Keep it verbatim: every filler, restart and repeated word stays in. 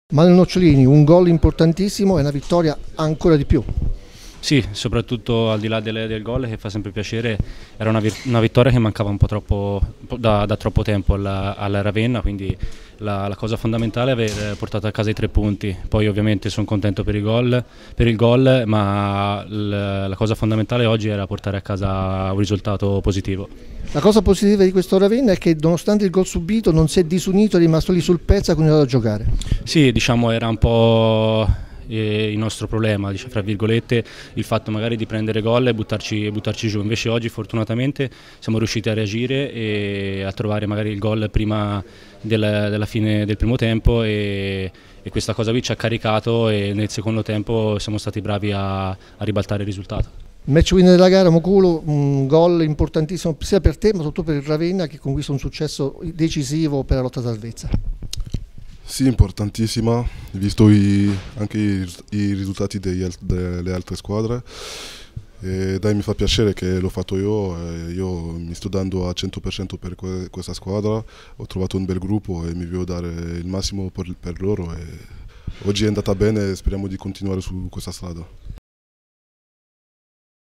Manuel Nocciolini, un gol importantissimo e una vittoria ancora di più. Sì, soprattutto al di là del, del gol, che fa sempre piacere, era una, una vittoria che mancava un po' troppo, da, da troppo tempo alla, alla Ravenna, quindi la, la cosa fondamentale è aver portato a casa i tre punti. Poi ovviamente sono contento per il gol, per il gol ma l, la cosa fondamentale oggi era portare a casa un risultato positivo. La cosa positiva di questo Ravenna è che nonostante il gol subito non si è disunito, è rimasto lì sul pezzo e ha continuato a giocare. Sì, diciamo era un po' il nostro problema, diciamo, fra virgolette, il fatto magari di prendere gol e buttarci, buttarci giù. Invece oggi fortunatamente siamo riusciti a reagire e a trovare magari il gol prima del, della fine del primo tempo e, e questa cosa qui ci ha caricato e nel secondo tempo siamo stati bravi a, a ribaltare il risultato. Match winner della gara, Mokulu, un gol importantissimo sia per te ma soprattutto per il Ravenna, che conquista un successo decisivo per la lotta salvezza. Sì, importantissima, visto i, anche i, i risultati degli, delle altre squadre. E dai, mi fa piacere che l'ho fatto io, e io mi sto dando a cento per cento per que, questa squadra, ho trovato un bel gruppo e mi voglio dare il massimo per, per loro. E oggi è andata bene e speriamo di continuare su questa strada.